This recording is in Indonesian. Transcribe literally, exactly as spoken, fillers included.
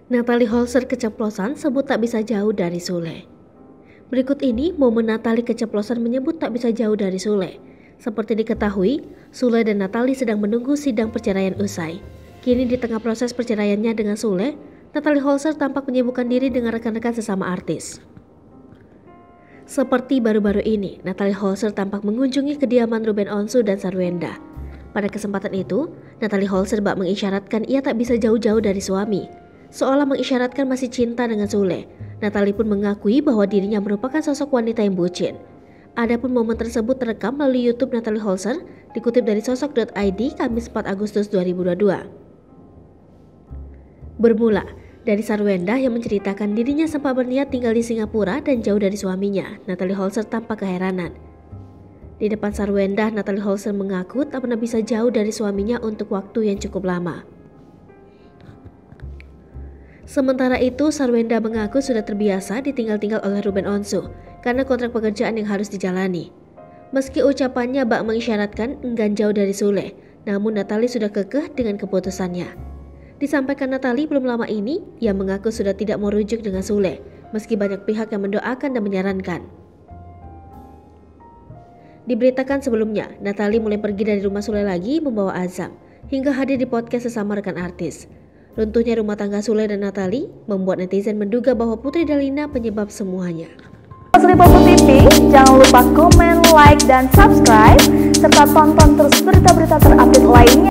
Natalie Holzer keceplosan sebut tak bisa jauh dari Sule. Berikut ini momen Natalie keceplosan menyebut tak bisa jauh dari Sule. Seperti diketahui, Sule dan Natalie sedang menunggu sidang perceraian usai. Kini di tengah proses perceraiannya dengan Sule, Natalie Holzer tampak menyibukkan diri dengan rekan-rekan sesama artis. Seperti baru-baru ini, Natalie Holzer tampak mengunjungi kediaman Ruben Onsu dan Sarwenda. Pada kesempatan itu, Natalie Holzer bak mengisyaratkan ia tak bisa jauh-jauh dari suami. Seolah mengisyaratkan masih cinta dengan Sule, Natalie pun mengakui bahwa dirinya merupakan sosok wanita yang bucin. Adapun momen tersebut terekam melalui YouTube Natalie Holzer, dikutip dari sosok dot i d Kamis empat Agustus dua ribu dua puluh dua. Bermula dari Sarwenda yang menceritakan dirinya sempat berniat tinggal di Singapura dan jauh dari suaminya, Natalie Holzer tampak keheranan. Di depan Sarwenda, Natalie Holzer mengaku tak pernah bisa jauh dari suaminya untuk waktu yang cukup lama. Sementara itu, Sarwenda mengaku sudah terbiasa ditinggal-tinggal oleh Ruben Onsu karena kontrak pekerjaan yang harus dijalani. Meski ucapannya bak mengisyaratkan enggan jauh dari Sule, namun Natalie sudah kekeh dengan keputusannya. Disampaikan Natalie belum lama ini, ia mengaku sudah tidak mau rujuk dengan Sule, meski banyak pihak yang mendoakan dan menyarankan. Diberitakan sebelumnya, Natalie mulai pergi dari rumah Sule lagi membawa Azam, hingga hadir di podcast sesama rekan artis. Runtuhnya rumah tangga Sule dan Natalie membuat netizen menduga bahwa Putri Dalina penyebab semuanya. Lipopo T V, jangan lupa komen, like, dan subscribe, serta tonton terus berita-berita terupdate lainnya.